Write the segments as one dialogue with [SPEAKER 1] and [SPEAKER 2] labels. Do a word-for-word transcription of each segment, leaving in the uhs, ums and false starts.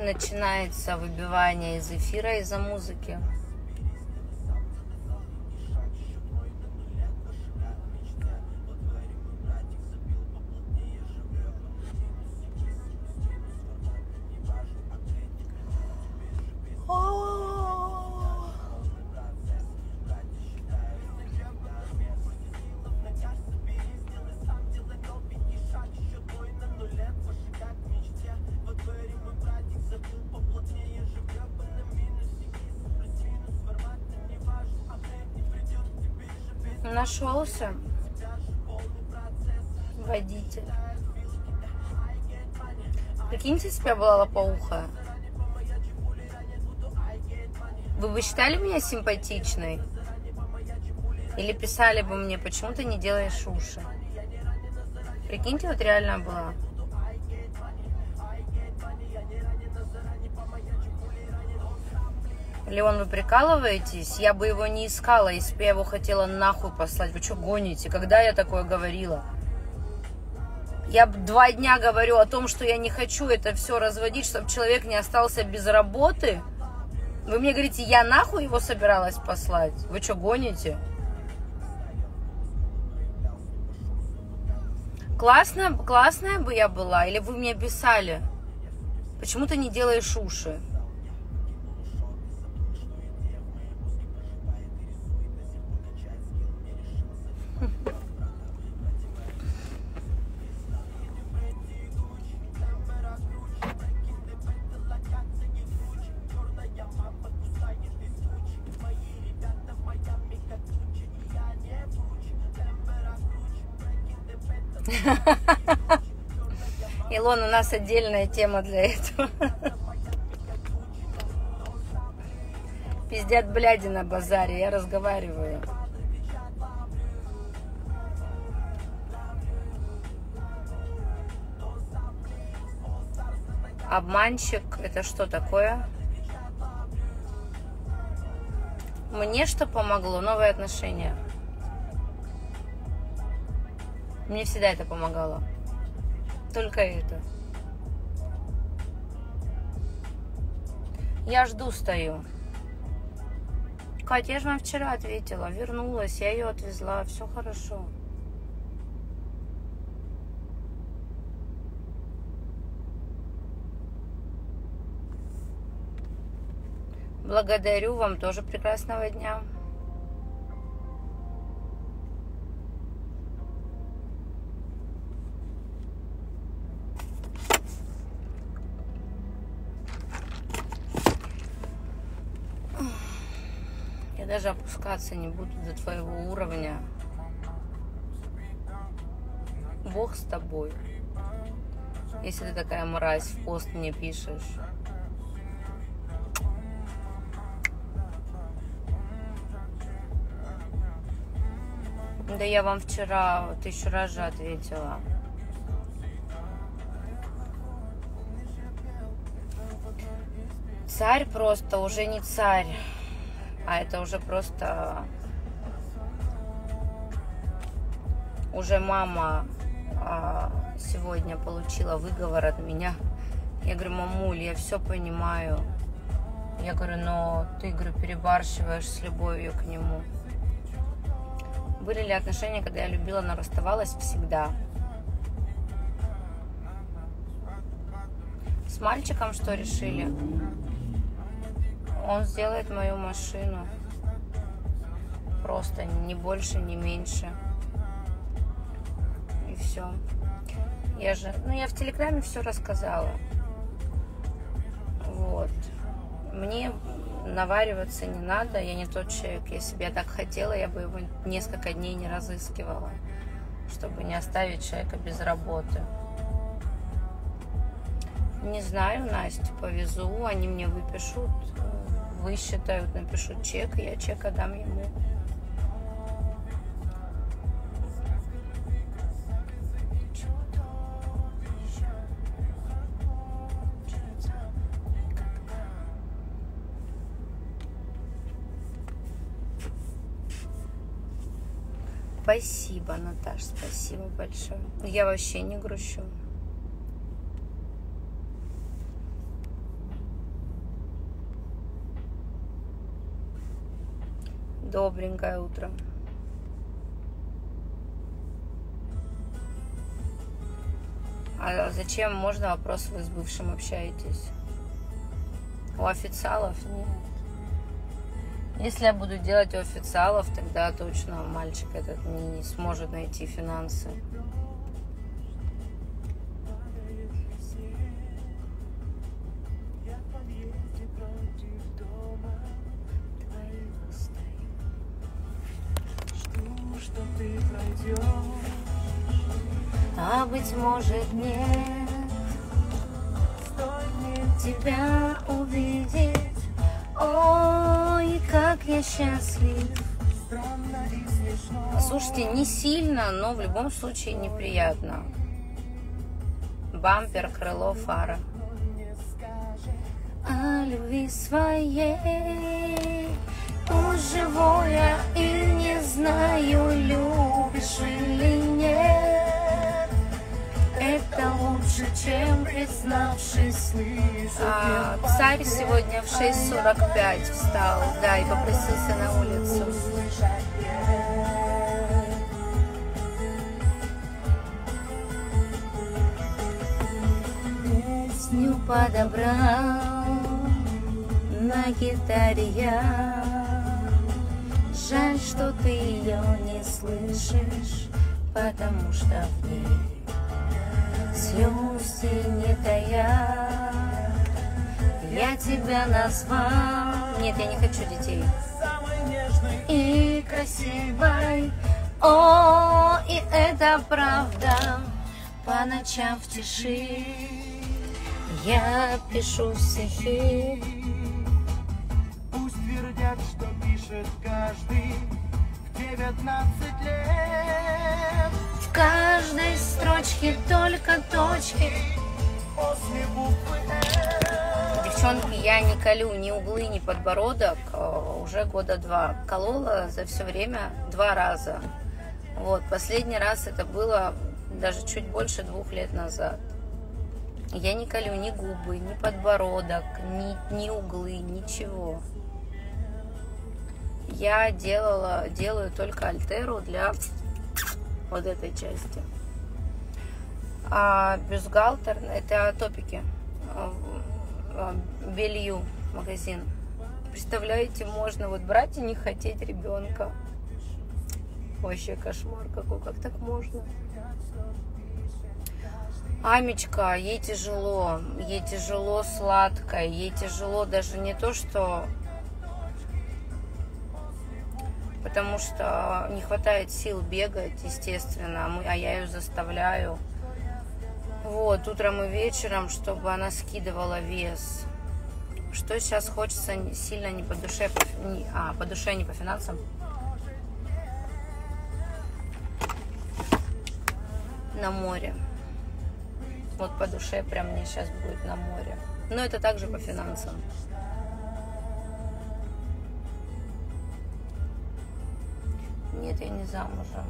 [SPEAKER 1] начинается выбивание из эфира из-за музыки. Нашелся водитель. Прикиньте, себя была лопоухая. Вы бы считали меня симпатичной? Или писали бы мне, почему ты не делаешь уши? Прикиньте, вот реально была. Леон, вы прикалываетесь? Я бы его не искала, если бы я его хотела нахуй послать. Вы что гоните? Когда я такое говорила? Я два дня говорю о том, что я не хочу это все разводить, чтобы человек не остался без работы. Вы мне говорите, я нахуй его собиралась послать? Вы что гоните? Классная, классная бы я была? Или вы мне писали? Почему ты не делаешь уши? Илон, у нас отдельная тема для этого. Пиздят бляди на базаре, я разговариваю. Обманщик, это что такое? Мне что помогло? Новые отношения. Мне всегда это помогало. Только это. Я жду, стою. Катя, я же вам вчера ответила. Вернулась, я ее отвезла. Все хорошо. Благодарю, вам тоже прекрасного дня. Я даже опускаться не буду до твоего уровня. Бог с тобой. Если ты такая мразь, в пост мне пишешь. Да я вам вчера тысячу раз же ответила. Царь просто уже не царь, а это уже просто уже мама а, сегодня получила выговор от меня. Я говорю, мамуль, я все понимаю. Я говорю, но ты, говорю, перебарщиваешь с любовью к нему. Были ли отношения, когда я любила, но расставалась всегда? С мальчиком что решили? Он сделает мою машину. Просто ни больше, ни меньше. И все. Я же, ну я в Телеграме все рассказала. Вот. Мне навариваться не надо, я не тот человек. Если бы я так хотела, я бы его несколько дней не разыскивала, чтобы не оставить человека без работы. Не знаю, Настю повезу, они мне выпишут, высчитают, напишут чек, и я чек отдам ему. Спасибо, Наташ, спасибо большое. Я вообще не грущу. Добренькое утро. А зачем, можно вопрос, вы с бывшим общаетесь? У официалов нет. Если я буду делать у официалов, тогда точно мальчик этот не, не сможет найти финансы. А быть может нет, тебя увидеть. Ой, как я счастлив. Слушайте, не сильно, но в любом случае неприятно. Бампер, крыло, фара. О любви своей уж живое и не знаю, любишь или нет. Это лучше, чем признавшись. А, царь сегодня в шесть сорок пять встал, да, и попросился на улицу. Песню подобрал на гитаре я. Жаль, что ты ее не слышишь, потому что в ней слез не тая. Я тебя назвал. Нет, я не хочу детей. И красивой. О, и это правда. По ночам в тиши я пишу стихи.
[SPEAKER 2] Пусть твердят, что пишет каждый в девятнадцать лет.
[SPEAKER 1] В каждой строчке только точки
[SPEAKER 2] После буквы «Э».
[SPEAKER 1] Девчонки, я не колю ни углы, ни подбородок уже года два. Колола за все время два раза. Вот, последний раз это было даже чуть больше двух лет назад. Я не колю ни губы, ни подбородок, ни, ни углы, ничего. Я делала, делаю только альтеру для вот этой части. А бюстгальтер, это топики. Белью магазин. Представляете, можно вот брать и не хотеть ребенка. Вообще кошмар какой, как так можно? Амечка, ей тяжело, ей тяжело сладкое, ей тяжело даже не то, что... Потому что не хватает сил бегать, естественно, а я ее заставляю. Вот, утром и вечером, чтобы она скидывала вес. Что сейчас хочется сильно не по душе, не, а, по душе, не по финансам. На море. Вот по душе прям мне сейчас будет на море. Но это также по финансам. Нет, я не замужем.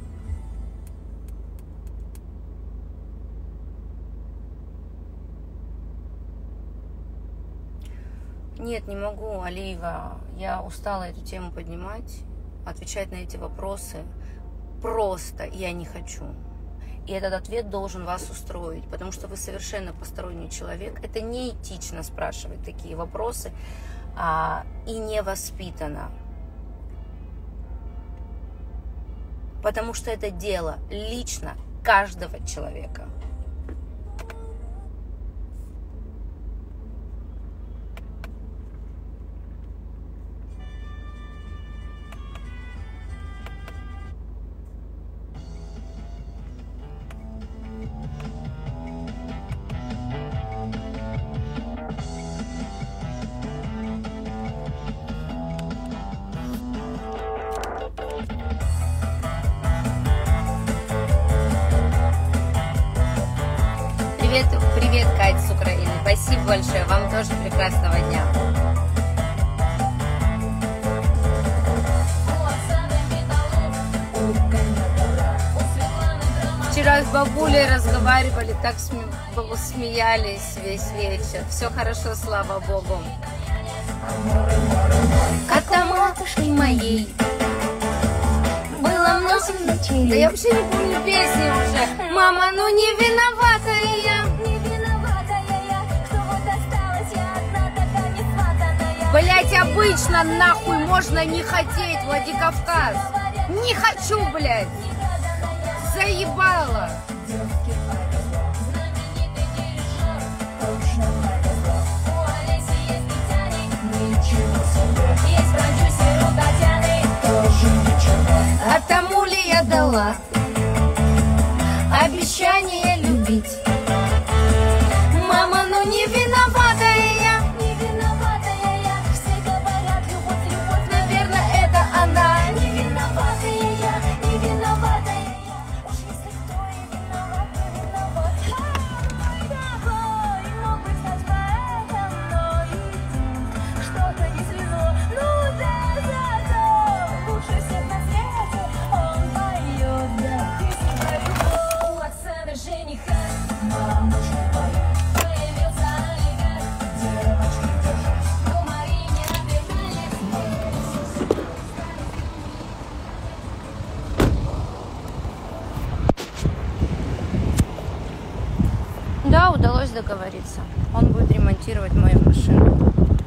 [SPEAKER 1] Нет, не могу, Алиева. Я устала эту тему поднимать, отвечать на эти вопросы. Просто я не хочу. И этот ответ должен вас устроить, потому что вы совершенно посторонний человек. Это неэтично спрашивать такие вопросы а, и невоспитанно. Потому что это дело лично каждого человека. Привет, привет, Катя с Украины. Спасибо большое. Вам тоже прекрасного дня. вчера с бабулей разговаривали, так сме... смеялись весь вечер. Все хорошо, слава Богу. От матушки моей было много ночей. Да я вообще не помню песни уже. Мама, ну не виноватая я.
[SPEAKER 3] Не виноватая я, что вот осталась я одна, такая несватанная.
[SPEAKER 1] Блять, обычно нахуй можно не хотеть, Владикавказ. Не хочу, блядь. Заебала.
[SPEAKER 3] Есть продюсер у Татьяны.
[SPEAKER 1] А тому ли я дала обещание любить? Мама, ну не виноватая я.
[SPEAKER 3] Не виноватая я, все говорят, любовь, любовь,
[SPEAKER 1] Наверное, это она.
[SPEAKER 3] не виноватая я, не виноватая я. Уж если кто и виноват, то виноват. Тобой мог бы стать поэтом, но и что-то не свело. Ну да зато лучше всех на свете он поет, да песню про любовь. У Оксаны жениха мамочка появился олигарх. Девочки держись, у Марине обижались.
[SPEAKER 1] Да, удалось договориться. Он будет ремонтировать мою машину.